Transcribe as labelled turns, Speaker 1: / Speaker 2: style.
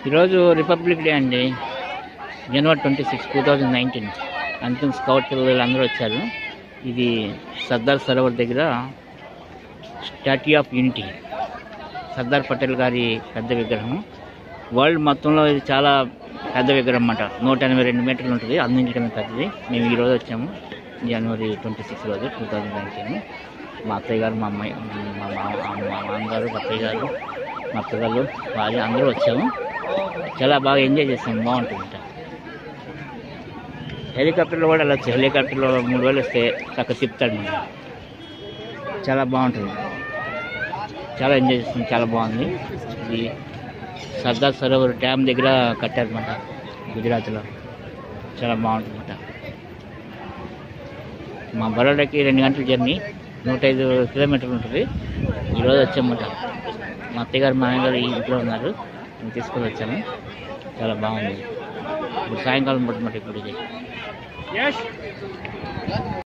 Speaker 1: ఈరోజు republic day అండి, జనవరి 26, 2019. అందుకని స్కౌట్ పిల్లలు అందరూ వచ్చారు. ఇది సర్దార్ సరోవర్ దగ్గర statue of unity, Sardar Patel గారి పెద్ద విగ్రహం. వరల్డ్ మొత్తంలో ఇది చాలా పెద్ద విగ్రహం అన్నమాట. 182 మీటర్లు ఉంటుంది, అన్నింటికన్నా పెద్దది. మేము ఈరోజు వచ్చాము జనవరి 26 రోజు 2019. మా అత్తయ్య గారు, మా అమ్మాయి, మా మామగారు, మా అత్తయ్య గారు, మా అత్తగారు, భార్య అందరూ వచ్చాము. చాలా బాగా ఎంజాయ్ చేసాము, బాగుంటుంది. హెలికాప్టర్లో కూడా వెళ్ళచ్చు. హెలికాప్టర్లో 3 వేలు వస్తే చక్కగా తిప్పుతాడు మనం. చాలా బాగుంటుంది, చాలా ఎంజాయ్ చేస్తాం. చాలా బాగుంది. ఇది సర్దార్ సరోవర్ డ్యామ్ దగ్గర కట్టారన్నమాట, గుజరాత్లో. చాలా బాగుంటుంది అన్నమాట. మా బరోడాకి 2 గంటల జర్నీ, 105 కిలోమీటర్లు ఉంటుంది. ఈరోజు వచ్చామన్నమాట. మా అత్తయ్య గారు, మా నాన్నగారు ఇంట్లో ఉన్నారు, నేను తీసుకొని వచ్చాను. చాలా బాగుంది. ఇప్పుడు సాయంకాలం పడుతున్నమాట ఇప్పుడు ఇది.